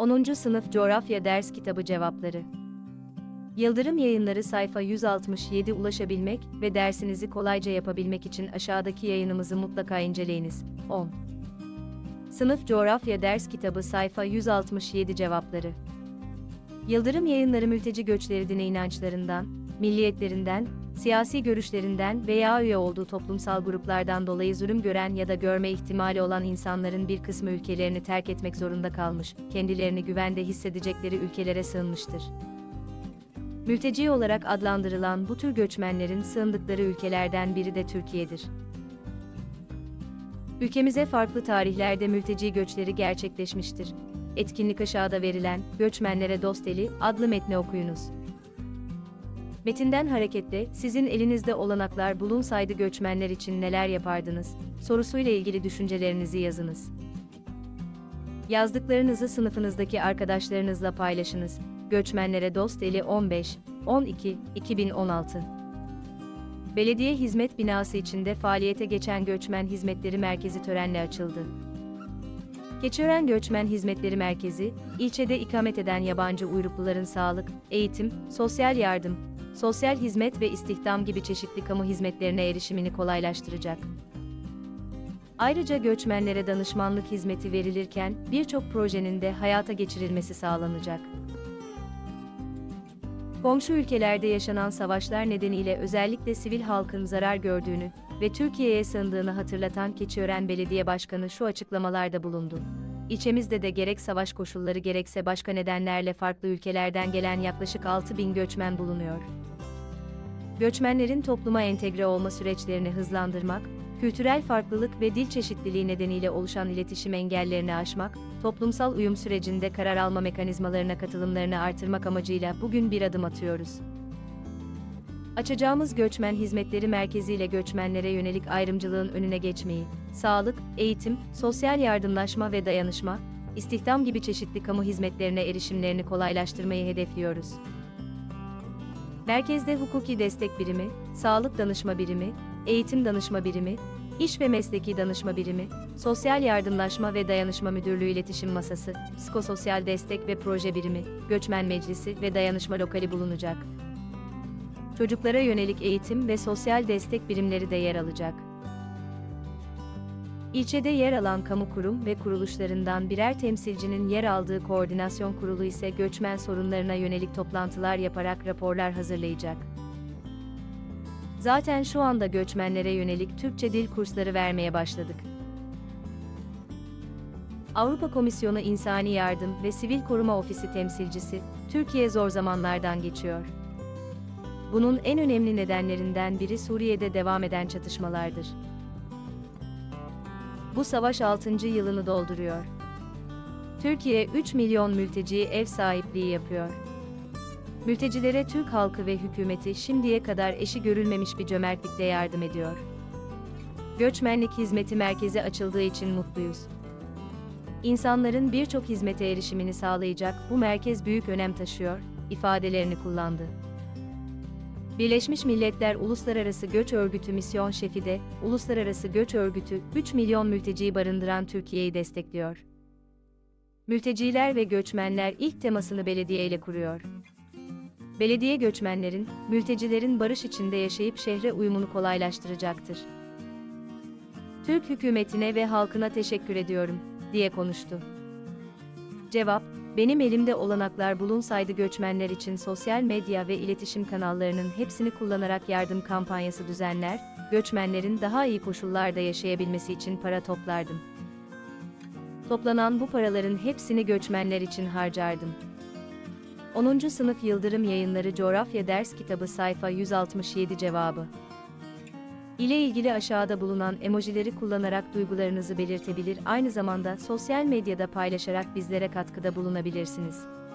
10. Sınıf Coğrafya Ders Kitabı Cevapları. Yıldırım Yayınları sayfa 167 ulaşabilmek ve dersinizi kolayca yapabilmek için aşağıdaki yayınımızı mutlaka inceleyiniz. 10. Sınıf Coğrafya Ders Kitabı sayfa 167 Cevapları. Yıldırım Yayınları mülteci göçleri dine inançlarından, milliyetlerinden, siyasi görüşlerinden veya üye olduğu toplumsal gruplardan dolayı zulüm gören ya da görme ihtimali olan insanların bir kısmı ülkelerini terk etmek zorunda kalmış, kendilerini güvende hissedecekleri ülkelere sığınmıştır. Mülteci olarak adlandırılan bu tür göçmenlerin sığındıkları ülkelerden biri de Türkiye'dir. Ülkemize farklı tarihlerde mülteci göçleri gerçekleşmiştir. Etkinlik aşağıda verilen, Göçmenlere Dost Eli adlı metni okuyunuz. Metinden hareketle, sizin elinizde olanaklar bulunsaydı göçmenler için neler yapardınız, sorusuyla ilgili düşüncelerinizi yazınız. Yazdıklarınızı sınıfınızdaki arkadaşlarınızla paylaşınız. Göçmenlere Dost Eli 15-12-2016. Belediye Hizmet Binası içinde faaliyete geçen Göçmen Hizmetleri Merkezi törenle açıldı. Keçiören Göçmen Hizmetleri Merkezi, ilçede ikamet eden yabancı uyrukluların sağlık, eğitim, sosyal yardım, sosyal hizmet ve istihdam gibi çeşitli kamu hizmetlerine erişimini kolaylaştıracak. Ayrıca göçmenlere danışmanlık hizmeti verilirken birçok projenin de hayata geçirilmesi sağlanacak. Komşu ülkelerde yaşanan savaşlar nedeniyle özellikle sivil halkın zarar gördüğünü ve Türkiye'ye sığındığını hatırlatan Keçiören Belediye Başkanı şu açıklamalarda bulundu. İlçemizde de gerek savaş koşulları gerekse başka nedenlerle farklı ülkelerden gelen yaklaşık 6.000 göçmen bulunuyor. Göçmenlerin topluma entegre olma süreçlerini hızlandırmak, kültürel farklılık ve dil çeşitliliği nedeniyle oluşan iletişim engellerini aşmak, toplumsal uyum sürecinde karar alma mekanizmalarına katılımlarını artırmak amacıyla bugün bir adım atıyoruz. Açacağımız Göçmen Hizmetleri Merkezi ile göçmenlere yönelik ayrımcılığın önüne geçmeyi, sağlık, eğitim, sosyal yardımlaşma ve dayanışma, istihdam gibi çeşitli kamu hizmetlerine erişimlerini kolaylaştırmayı hedefliyoruz. Merkezde hukuki destek birimi, sağlık danışma birimi, eğitim danışma birimi, iş ve mesleki danışma birimi, sosyal yardımlaşma ve dayanışma müdürlüğü iletişim masası, psikososyal destek ve proje birimi, göçmen meclisi ve dayanışma lokali bulunacak. Çocuklara yönelik eğitim ve sosyal destek birimleri de yer alacak. İlçede yer alan kamu kurum ve kuruluşlarından birer temsilcinin yer aldığı koordinasyon kurulu ise göçmen sorunlarına yönelik toplantılar yaparak raporlar hazırlayacak. Zaten şu anda göçmenlere yönelik Türkçe dil kursları vermeye başladık. Avrupa Komisyonu İnsani Yardım ve Sivil Koruma Ofisi temsilcisi, Türkiye zor zamanlardan geçiyor. Bunun en önemli nedenlerinden biri Suriye'de devam eden çatışmalardır. Bu savaş 6. yılını dolduruyor. Türkiye 3 milyon mülteciye ev sahipliği yapıyor. Mültecilere Türk halkı ve hükümeti şimdiye kadar eşi görülmemiş bir cömertlikle yardım ediyor. Göçmenlik Hizmeti Merkezi açıldığı için mutluyuz. İnsanların birçok hizmete erişimini sağlayacak bu merkez büyük önem taşıyor, ifadelerini kullandı. Birleşmiş Milletler Uluslararası Göç Örgütü Misyon Şefi de, Uluslararası Göç Örgütü, 3 milyon mülteciyi barındıran Türkiye'yi destekliyor. Mülteciler ve göçmenler ilk temasını belediye ile kuruyor. Belediye göçmenlerin, mültecilerin barış içinde yaşayıp şehre uyumunu kolaylaştıracaktır. Türk hükümetine ve halkına teşekkür ediyorum, diye konuştu. Cevap, benim elimde olanaklar bulunsaydı göçmenler için sosyal medya ve iletişim kanallarının hepsini kullanarak yardım kampanyası düzenler, göçmenlerin daha iyi koşullarda yaşayabilmesi için para toplardım. Toplanan bu paraların hepsini göçmenler için harcardım. 10. Sınıf Yıldırım Yayınları Coğrafya Ders Kitabı sayfa 167 cevabı. İle ilgili aşağıda bulunan emojileri kullanarak duygularınızı belirtebilir, aynı zamanda sosyal medyada paylaşarak bizlere katkıda bulunabilirsiniz.